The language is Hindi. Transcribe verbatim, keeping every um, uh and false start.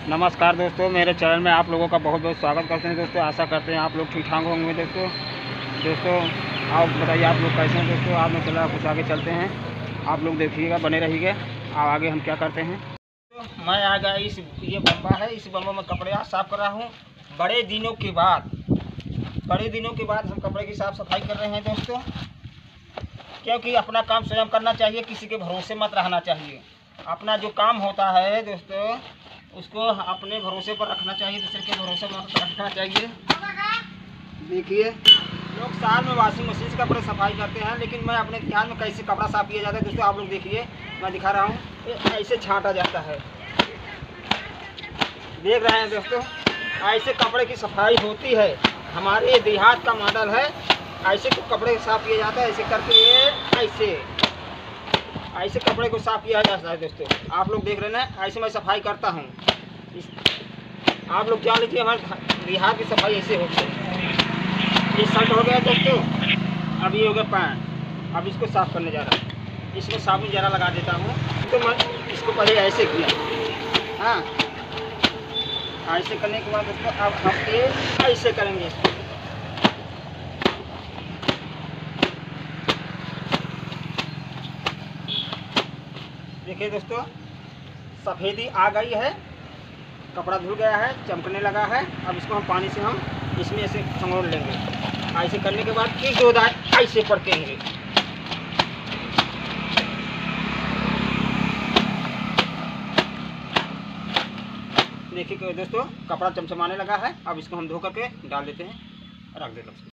नमस्कार दोस्तों, मेरे चैनल में आप लोगों का बहुत बहुत स्वागत करते हैं दोस्तों। आशा करते हैं आप लोग ठीक ठाक होंगे दोस्तों। दोस्तों आप बताइए आप लोग कैसे हैं दोस्तों। आप लोग चला कुछ आगे चलते हैं, आप लोग देखिएगा, बने रहिए। अब आगे हम क्या करते हैं। तो मैं आ गया इस ये बम्बा है, इस बम्बा में कपड़े आज साफ़ कर रहा हूँ। बड़े दिनों के बाद बड़े दिनों के बाद हम कपड़े की साफ़ सफाई कर रहे हैं दोस्तों, क्योंकि अपना काम स्वयं करना चाहिए, किसी के भरोसे मत रहना चाहिए। अपना जो काम होता है दोस्तों उसको अपने भरोसे पर रखना चाहिए, दूसरे के भरोसे मत रखना चाहिए। देखिए लोग साल में वॉशिंग मशीन से कपड़े सफाई करते हैं, लेकिन मैं अपने ध्यान में कैसे कपड़ा साफ किया जाता है दोस्तों आप लोग देखिए। मैं दिखा रहा हूँ, ऐसे छांटा जाता है, देख रहे हैं दोस्तों। ऐसे कपड़े की सफाई होती है, हमारे देहात का मॉडल है। ऐसे तो कपड़े साफ किया जाता है, ऐसे करके ये ऐसे ऐसे कपड़े को साफ किया जाता है दोस्तों। आप लोग देख रहे हैं, ऐसे मैं सफाई करता हूँ। इस आप लोग जान लीजिए हमारे देहात की सफाई ऐसे होती है। ये शर्ट हो गया दोस्तों, अब ये हो गया पैंट। अब इसको साफ करने जा रहा हूँ। इसमें साबुन ज़रा लगा देता हूँ। तो मैं इसको पहले ऐसे किया, हाँ ऐसे करने के बाद दोस्तों अब हम ये ऐसे करेंगे इसको। देखिए दोस्तों, सफ़ेदी आ गई है, कपड़ा धुल गया है, चमकने लगा है। अब इसको हम पानी से हम इसमें ऐसे खंगोर लेंगे। ऐसे करने के बाद फिर दो दाएं ऐसे पड़केंगे। देखिए दोस्तों, कपड़ा चमचमाने लगा है। अब इसको हम धो करके डाल देते हैं, रख देते हैं।